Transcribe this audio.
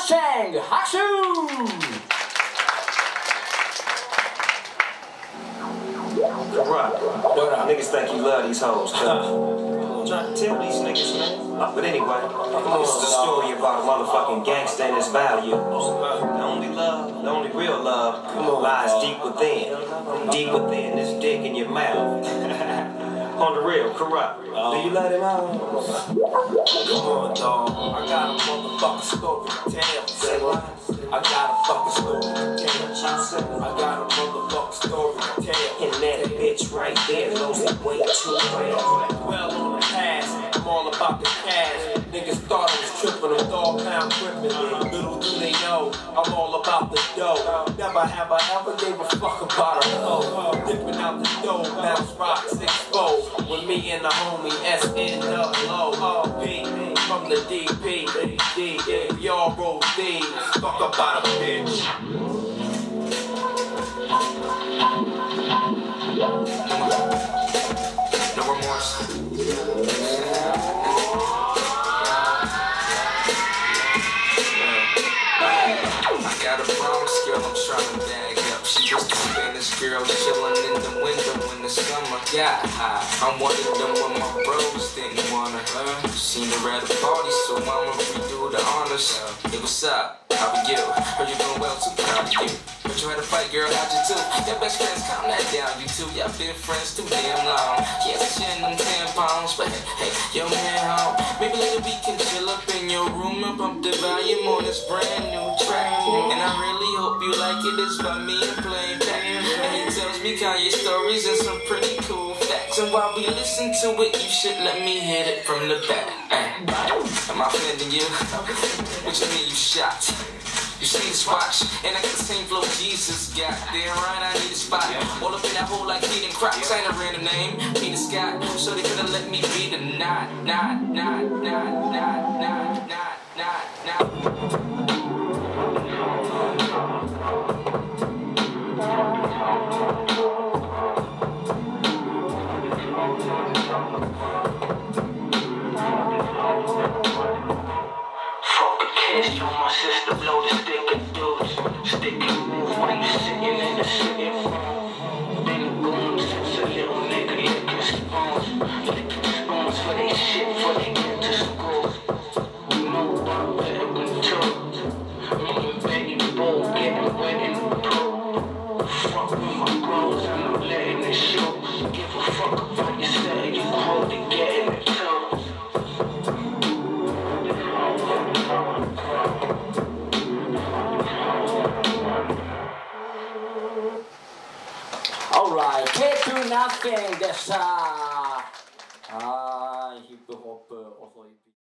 nothing! 박수! Corrupt. What up? Niggas think you love these hoes, cuz. I'm trying to tell these niggas, man. But anyway, this is a story about a motherfucking gangster and his values. The only love, the only real love lies deep within. Deep within this dick in your mouth. On the real, Corrupt. Do you let him out? Come on, dog. I got a motherfucking story to tell. Say what? I got a fucking story to tell. I got a motherfucking story to tell. And that bitch right there knows it way too well. Well on the past, I'm all about the cash. Niggas thought I was tripping on dog pound crippin'. Little do they know, I'm all about the dough. Never have I ever gave a fuck about a hoe. Dipping out the dough, bounce rock 6-4. With me and the homie SNWO. From the DP, we all roll these. Fuck about a bitch. No remorse. I got a promise, girl, I'm trying to bag up. She was the Spanish girl chilling in the window in the summer. Yeah, I'm one of them when my bros didn't wanna. Seen her at a party, so I'ma redo the honors. Hey, what's up? How are you? Heard you doing well, too proud of you. But you had a fight, girl, how'd you do? Your best friends, calm that down, you two. Y'all been friends too damn long. Yeah, chin them 10 pounds, but hey, yo, man, home. Maybe later we can chill up in your room and bump the volume on this brand new track. And I really hope you like it. It's by me and playing back. And he tells me Kanye stories and some pretty cool facts. And while we listen to it, you should let me hit it from the back. Am I offending you? What you mean you shot? You see this watch, and I got the same flow Jesus got. Damn right, I need a spot. All up in that hole like Eden Crocs. Ain't a random name, Peter Scott. So they couldn't let me be the knot. You my sister blow the stick and dudes. Stick and move when you sitting in the sitting room. Big goons, it's a little nigga licking spoons. Licking spoons for they shit before they get to school. You know about that one too. Me and Baby Bull getting wet in the pool. Fuck with my bros and I'm letting it show. Give a fuck about yourself, you hold it, getting it too. Alright, K2 nothing でした。ヒップホップ遅い。